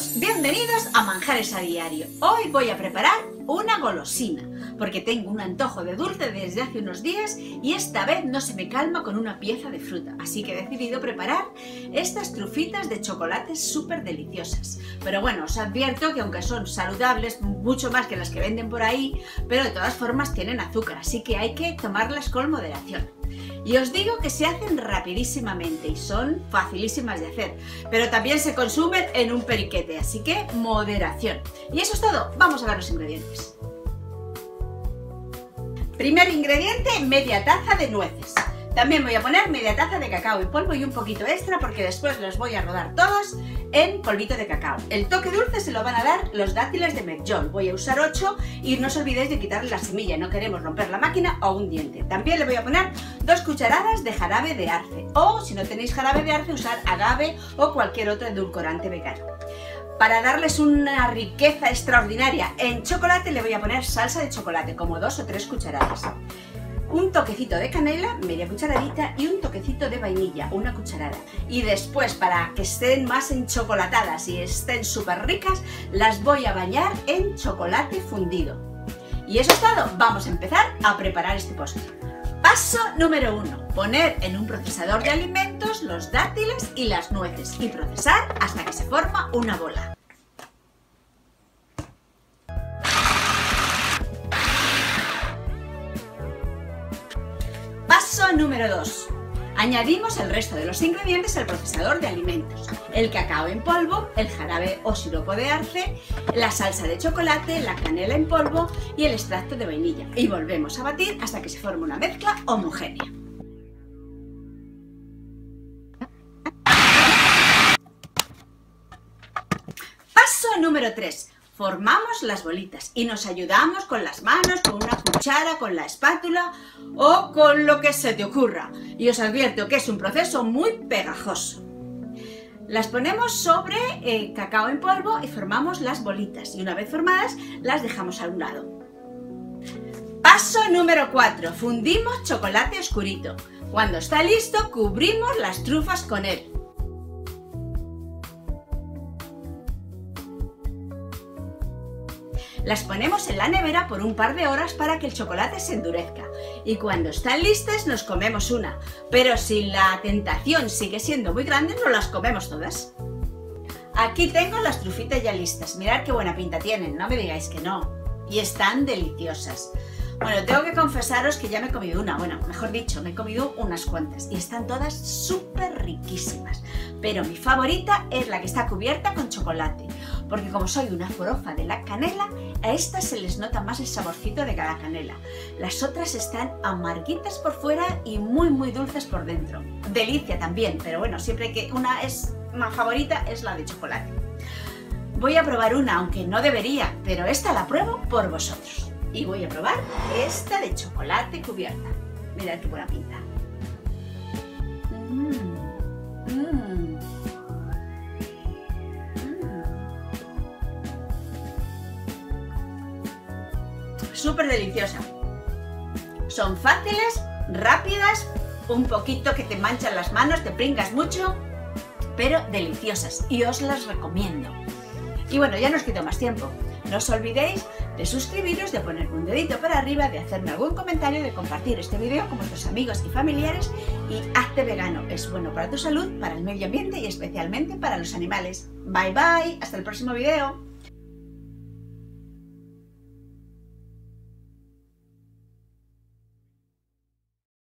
todos, bienvenidos a Manjares a Diario. Hoy voy a preparar una golosina, porque tengo un antojo de dulce desde hace unos días y esta vez no se me calma con una pieza de fruta, así que he decidido preparar estas trufitas de chocolate súper deliciosas. Pero bueno, os advierto que aunque son saludables, mucho más que las que venden por ahí, pero de todas formas tienen azúcar, así que hay que tomarlas con moderación. Y os digo que se hacen rapidísimamente y son facilísimas de hacer, pero también se consumen en un periquete, así que moderación. Y eso es todo, vamos a ver los ingredientes. Primer ingrediente, media taza de nueces. También voy a poner media taza de cacao en polvo y un poquito extra porque después los voy a rodar todos en polvito de cacao. El toque dulce se lo van a dar los dátiles de Medjool. Voy a usar 8 y no os olvidéis de quitarle la semilla, no queremos romper la máquina o un diente. También le voy a poner 2 cucharadas de jarabe de arce o si no tenéis jarabe de arce usar agave o cualquier otro edulcorante vegano. Para darles una riqueza extraordinaria en chocolate le voy a poner salsa de chocolate, como 2 o 3 cucharadas. Un toquecito de canela, media cucharadita, y un toquecito de vainilla, una cucharada. Y después, para que estén más enchocolatadas y estén súper ricas, las voy a bañar en chocolate fundido. Y eso es todo, vamos a empezar a preparar este postre. Paso número 1, poner en un procesador de alimentos los dátiles y las nueces y procesar hasta que se forma una bola. Paso número 2. Añadimos el resto de los ingredientes al procesador de alimentos. El cacao en polvo, el jarabe o siropo de arce, la salsa de chocolate, la canela en polvo y el extracto de vainilla. Y volvemos a batir hasta que se forme una mezcla homogénea. Paso número 3. Formamos las bolitas y nos ayudamos con las manos, con una cuchara, con la espátula o con lo que se te ocurra. Y os advierto que es un proceso muy pegajoso. Las ponemos sobre cacao en polvo y formamos las bolitas. Y una vez formadas, las dejamos a un lado. Paso número 4. Fundimos chocolate oscurito. Cuando está listo, cubrimos las trufas con él. Las ponemos en la nevera por un par de horas para que el chocolate se endurezca. Y cuando están listas nos comemos una. Pero si la tentación sigue siendo muy grande, no las comemos todas. Aquí tengo las trufitas ya listas. Mirad qué buena pinta tienen, no me digáis que no. Y están deliciosas. Bueno, tengo que confesaros que ya me he comido una. Bueno, mejor dicho, me he comido unas cuantas. Y están todas súper riquísimas. Pero mi favorita es la que está cubierta con chocolate. Porque como soy una forofa de la canela, a estas se les nota más el saborcito de cada canela. Las otras están amarguitas por fuera y muy dulces por dentro. Delicia también, pero bueno, siempre que una es más favorita es la de chocolate. Voy a probar una, aunque no debería, pero esta la pruebo por vosotros. Y voy a probar esta de chocolate cubierta. Mirad qué buena pinta. Súper deliciosa. Son fáciles, rápidas, un poquito que te manchan las manos, te pringas mucho, pero deliciosas y os las recomiendo. Y bueno, ya no os quito más tiempo. No os olvidéis de suscribiros, de ponerme un dedito para arriba, de hacerme algún comentario, de compartir este vídeo con vuestros amigos y familiares y hazte vegano. Es bueno para tu salud, para el medio ambiente y especialmente para los animales. Bye bye, hasta el próximo vídeo.